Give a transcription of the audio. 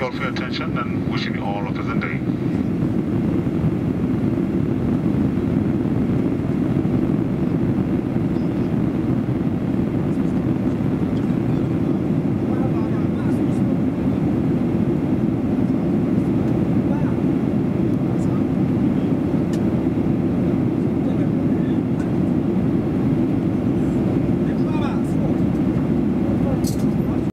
all for your attention and wishing you all a pleasant day.